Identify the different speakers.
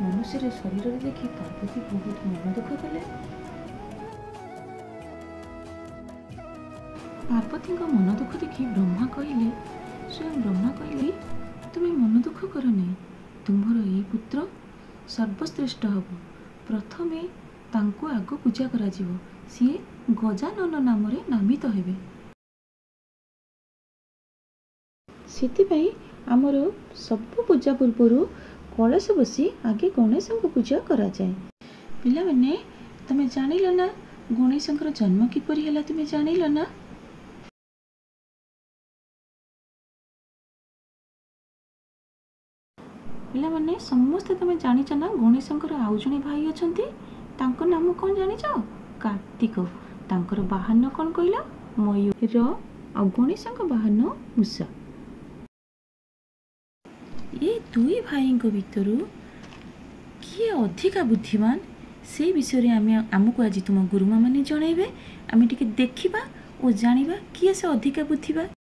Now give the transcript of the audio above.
Speaker 1: मनुष्य शरीर देखि पार्वती बहुत मन दुख कले। पार्वती मन दुख देखि ब्रह्मा कहले, स्वयं ब्रह्मा कहले, तुम्हें मन दुख कर नहीं, तुम्हार ये पुत्र सर्वश्रेष्ठ हब। प्रथमे तांको आग पूजा करा जीवो, सीए गजानन नाम नामित हेबे। सेतिपाई आमर सब पूजा पूर्वर कलश बसी आगे गणेश को पूजा करा जाए। पिला माने तमे जानिल ना गणेश जन्म किपरि हला, तुमे जानिल ना? पिला माने समस्त तमे जानिच ना गणेश आउ जणे भाई अछंती, तांको नाम कौन जानिच? कार्तिक। तांकर बाहन कौन कहला? मयूर। आ गणेश बाहन मूषा। ये दुई भाई भितर किए अधिका बुद्धिमान से विषय आमको आज तुम गुरुमा माने जनइबे। आमे टिके देखिबा और जानिबा किए से अधिका बुद्धिमान।